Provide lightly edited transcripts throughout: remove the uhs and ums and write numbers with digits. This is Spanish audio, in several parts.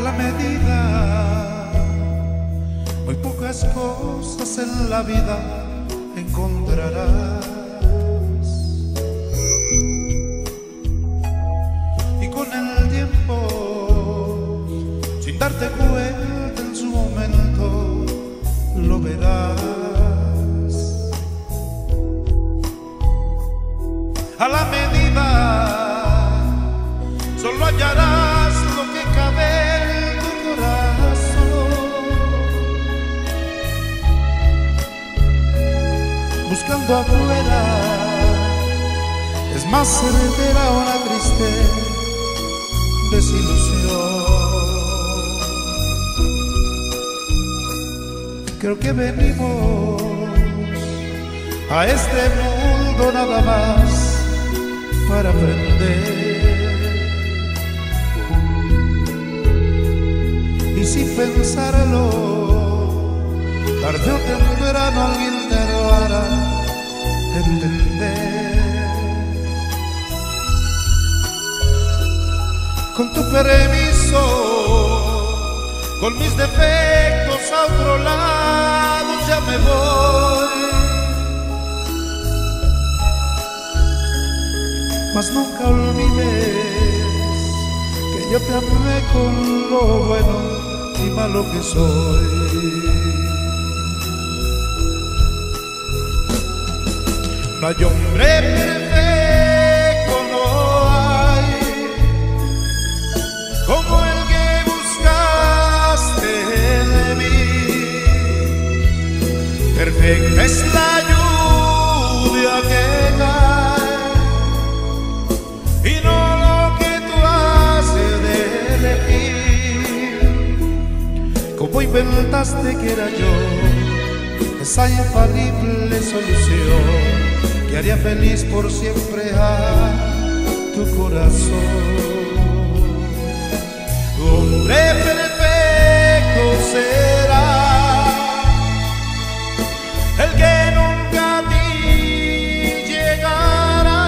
la medida. Muy pocas cosas en la vida encontrarás, y con el tiempo, sin darte cuenta en su momento, lo verás. A la medida solo hallarás lo que cabe en tu corazón. Buscando afuera es más certera una triste desilusión. Creo que venimos a este mundo nada más para aprender, y sin pensarlo, tarde o temprano alguien te lo hará entender. Con tu permiso, con mis defectos a otro lado ya me voy, mas nunca olvides que yo te amé con lo bueno y malo que soy. No hay hombre perfecto, no hay como el que buscaste de mí. Perfecta es la lluvia que cae y no lo que tú haces de elegir. ¿Cómo inventaste que era yo esa infalible solución que haría feliz por siempre a tu corazón? Tu hombre perfecto será el que nunca a ti llegará.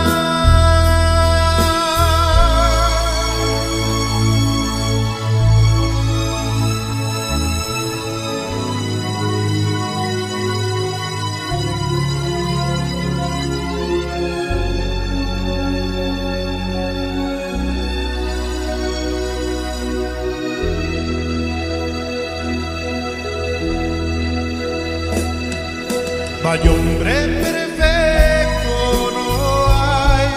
No hay hombre perfecto, no hay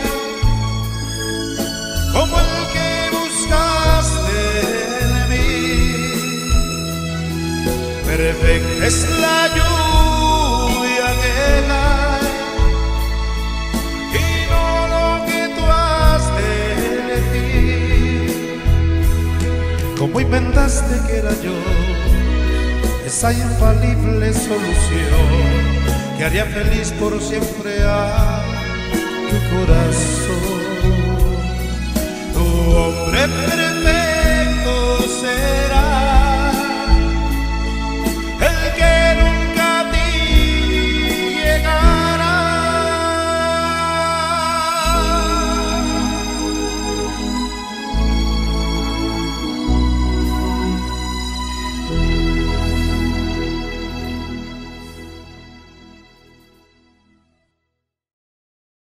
como el que buscaste de mí. Perfecta es la lluvia que cae y no lo que tú has de elegir. ¿Cómo inventaste que era yo esa infalible solución que haría feliz por siempre a tu corazón? Tu hombre perfecto será